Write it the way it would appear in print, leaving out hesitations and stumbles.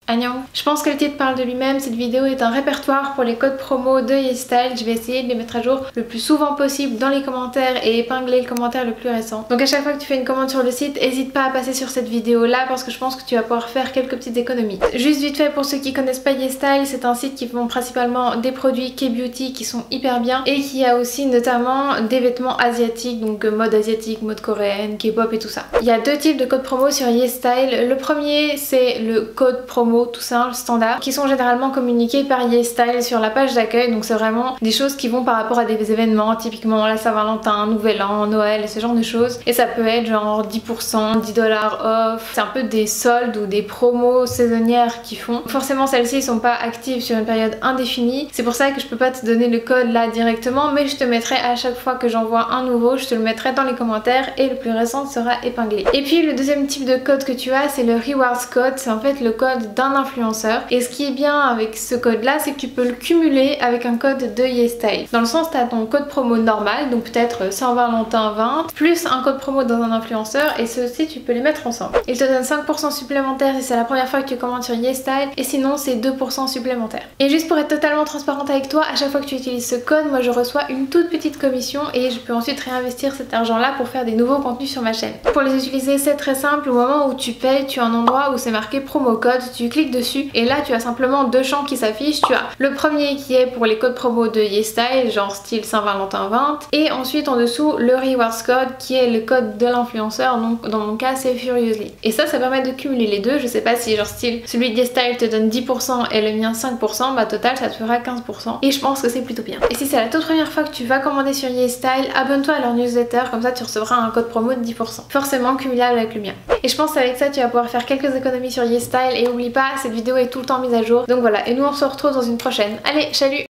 Annyeong. Je pense que le titre parle de lui-même. Cette vidéo est un répertoire pour les codes promo de YesStyle. Je vais essayer de les mettre à jour le plus souvent possible dans les commentaires et épingler le commentaire le plus récent. Donc à chaque fois que tu fais une commande sur le site, n'hésite pas à passer sur cette vidéo là parce que je pense que tu vas pouvoir faire quelques petites économies. Juste vite fait pour ceux qui connaissent pas YesStyle, c'est un site qui vend principalement des produits K-beauty qui sont hyper bien et qui a aussi notamment des vêtements asiatiques, donc mode asiatique, mode coréenne, K-pop et tout ça. Il y a deux types de codes promo sur YesStyle. Le premier c'est le code promo tout simple, standard, qui sont généralement communiqués par YesStyle sur la page d'accueil, donc c'est vraiment des choses qui vont par rapport à des événements, typiquement la Saint-Valentin, Nouvel An, Noël et ce genre de choses. Et ça peut être genre 10%, 10$ off, c'est un peu des soldes ou des promos saisonnières qui font. Forcément celles-ci sont pas actives sur une période indéfinie, c'est pour ça que je peux pas te donner le code là directement, mais je te mettrai à chaque fois que j'envoie un nouveau, je te le mettrai dans les commentaires et le plus récent sera épinglé. Et puis le deuxième type de code que tu as, c'est le Rewards Code, c'est en fait le code d'un influenceur. Et ce qui est bien avec ce code là, c'est que tu peux le cumuler avec un code de YesStyle. Dans le sens, tu as ton code promo normal, donc peut-être Saint-Valentin 20, plus un code promo dans un influenceur, et ceux-ci tu peux les mettre ensemble. Il te donne 5% supplémentaire si c'est la première fois que tu commandes sur YesStyle, et sinon c'est 2% supplémentaire. Et juste pour être totalement transparente avec toi, à chaque fois que tu utilises ce code, moi je reçois une toute petite commission et je peux ensuite réinvestir cet argent là pour faire des nouveaux contenus sur ma chaîne. Pour les utiliser, c'est très simple. Au moment où tu payes, tu as un endroit où c'est marqué promo code, tu cliques dessus et là tu as simplement deux champs qui s'affichent. Tu as le premier qui est pour les codes promo de YesStyle, genre style Saint-Valentin 20, et ensuite en dessous le Rewards Code qui est le code de l'influenceur, donc dans mon cas c'est Furiously. Et ça permet de cumuler les deux. Je sais pas si genre style celui de YesStyle te donne 10% et le mien 5%, bah total ça te fera 15%, et je pense que c'est plutôt bien. Et si c'est la toute première fois que tu vas commander sur YesStyle, abonne-toi à leur newsletter, comme ça tu recevras un code promo de 10%, forcément cumulable avec le mien. Et je pense qu'avec ça tu vas pouvoir faire quelques économies sur YesStyle, et oublie pas, cette vidéo est tout le temps mise à jour. Donc voilà, et nous on se retrouve dans une prochaine. Allez, salut!